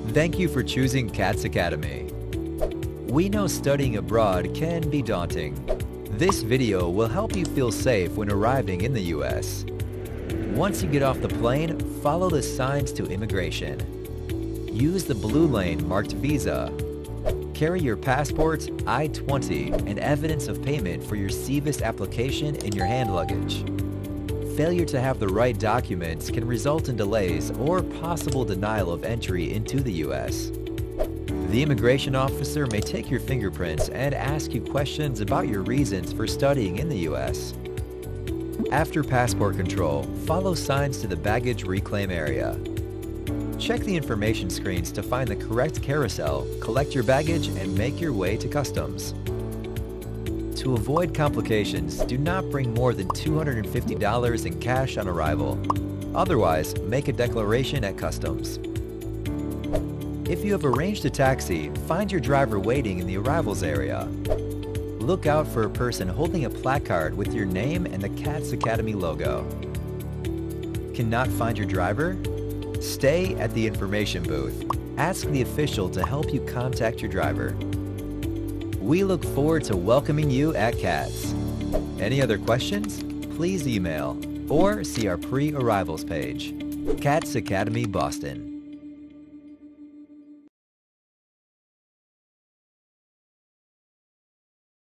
Thank you for choosing CATS Academy. We know studying abroad can be daunting. This video will help you feel safe when arriving in the U.S. Once you get off the plane, follow the signs to immigration. Use the blue lane marked Visa. Carry your passport, I-20, and evidence of payment for your SEVIS application in your hand luggage. Failure to have the right documents can result in delays or possible denial of entry into the U.S. The immigration officer may take your fingerprints and ask you questions about your reasons for studying in the U.S. After passport control, follow signs to the baggage reclaim area. Check the information screens to find the correct carousel, collect your baggage, and make your way to customs. To avoid complications, do not bring more than $250 in cash on arrival. Otherwise, make a declaration at customs. If you have arranged a taxi, find your driver waiting in the arrivals area. Look out for a person holding a placard with your name and the CATS Academy logo. Cannot find your driver? Stay at the information booth. Ask the official to help you contact your driver. We look forward to welcoming you at CATS. Any other questions? Please email or see our pre-arrivals page. CATS Academy, Boston.